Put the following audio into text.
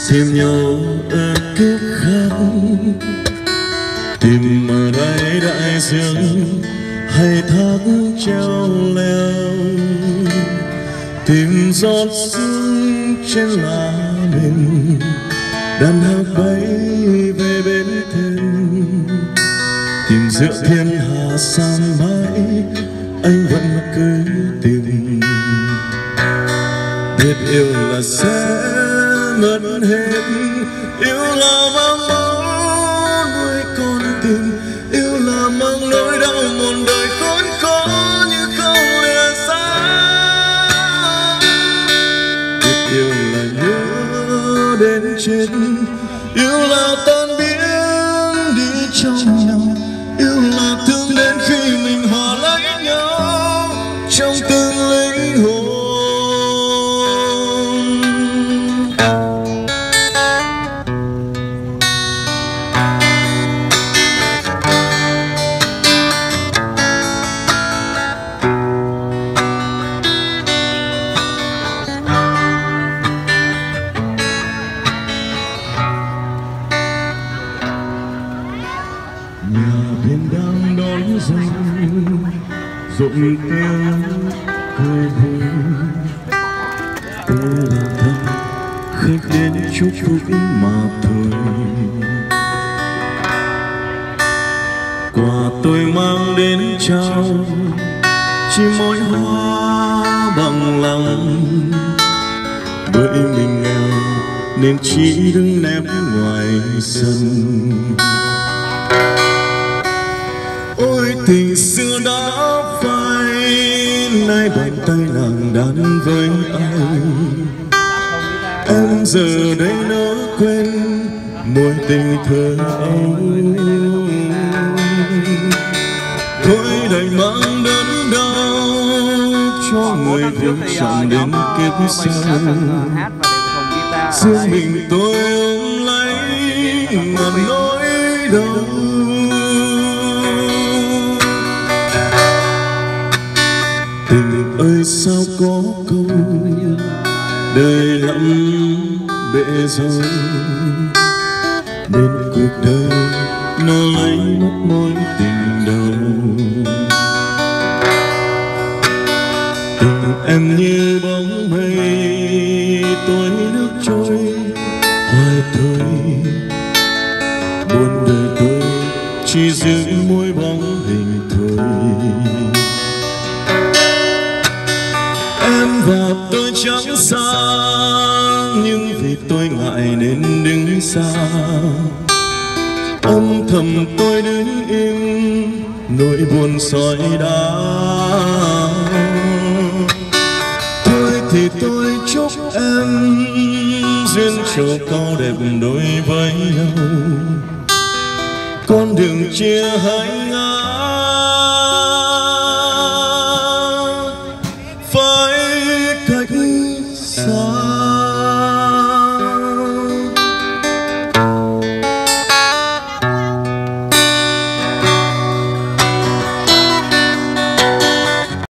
tìm nhau ở kiếp khác, tìm ở đây đại dương hay thác treo leo, tìm giọt sương trên lá mình, đàn hát bay về bên thềm, tìm giữa thiên hà san mãi anh vẫn cứ tìm. Biết yêu là sẽ mất hết, yêu là mang máu nuôi con tim, yêu là mang nỗi đau một đời khốn khó như không lìa xa. Biết yêu là nhớ đến chết, yêu là tan biến đi trong nhau, yêu là thương đến khi mình hòa lấy nhau trong từng linh hồn. Rộn tiếng cười vui, tôi là thân khách đến chúc phúc mà thôi. Quà tôi mang đến trao chỉ mỗi hoa bằng lòng, bởi mình nghèo nên chỉ đứng nép ngoài sân. Ôi tình xưa đã phai, nay bàn tay nàng đan với anh. Em giờ đây nỡ quên mối tình thơ ấu, thôi đành mang đớn đau cho người vô chọn đến kiếp sau. Riêng mình tôi ôm lấy ngàn nỗi đau. Tình ơi sao có câu đời lắm bể rồi, nên cuộc đời nó lấy mất mối tình đầu. Tình em như bóng mây tối nước trôi hoài thôi, buồn đời tôi chỉ giữ môi bóng hình thôi. Em và tôi chẳng xa, nhưng vì tôi ngại nên đứng xa. Âm thầm tôi đứng im, nỗi buồn soi đá. Thôi thì tôi chúc em duyên trổ cao đẹp đối với nhau, con đường chia hai ngã